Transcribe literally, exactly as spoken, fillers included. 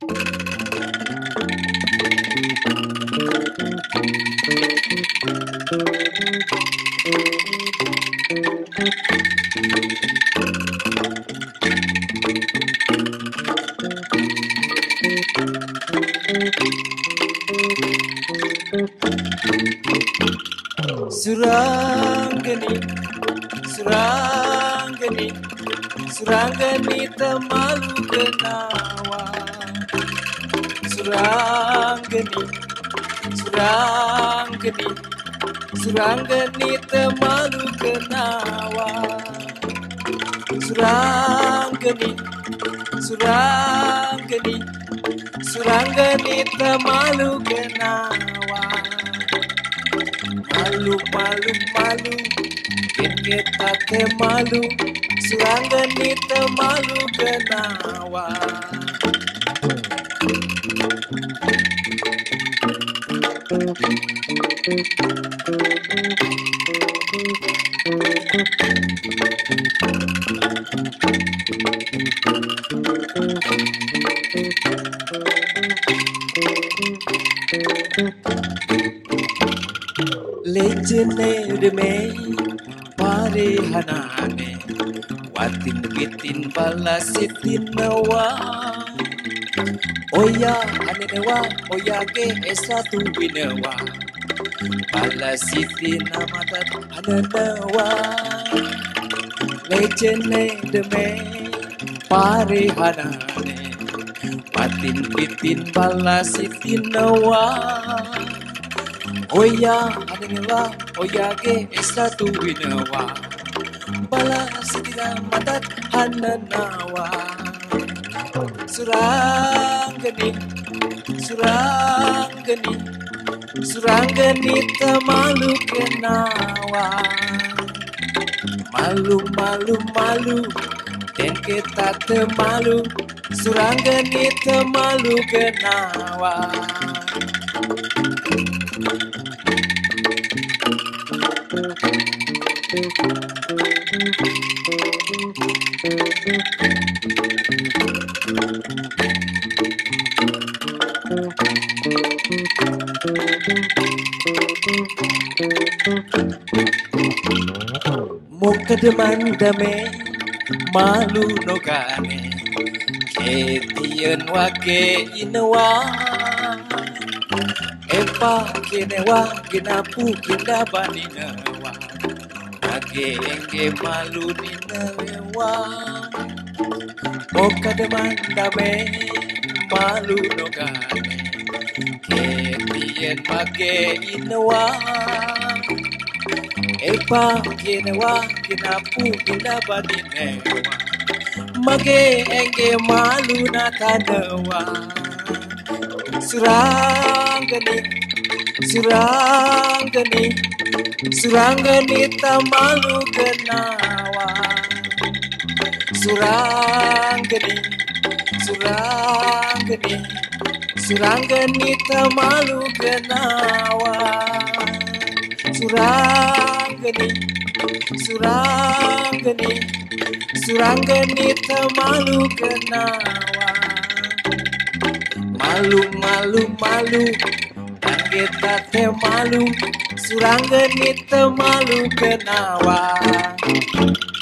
Suranggeni, Suranggeni, Suranggeni temalu kenawa. Suranggeni, Suranggeni, Suranggeni temalu kenawa. Suranggeni, Suranggeni, Suranggeni temalu kenawa. Malu, malu, malu, kita teh malu, Suranggeni teh malu kenawa. Lejene deme pare hanane watin bitin balasitin nawa. Oya hanenewa oya ke esatu binewa balasitin amatat hanenewa. Lejene deme pare hanane watin bitin balasitin nawa. Oya hanenewa oya ke esatu binewa balasitin amatat hanenewa. Suranggeni, Suranggeni, Suranggeni temalu kenawa. Malu, malu, malu, dan kita temalu, Suranggeni temalu kenawa. Muka deman dame malu nogane ketien wake inawa. Epa kenewa genapu kenda baninawa age enge malu ninawa. Muka deman dame malu nogane ketien wake inawa. Epa kenewa kenapu kenda badinewa mage enge malu nakanawa. Suranggeni, Suranggeni, Suranggeni temalu kenawa. Suranggeni, Suranggeni, Suranggeni temalu kenawa. Suranggeni, Suranggeni, Suranggeni temalu kenawa. Malu, malu, malu, dan kita teh malu, Suranggeni temalu kenawa.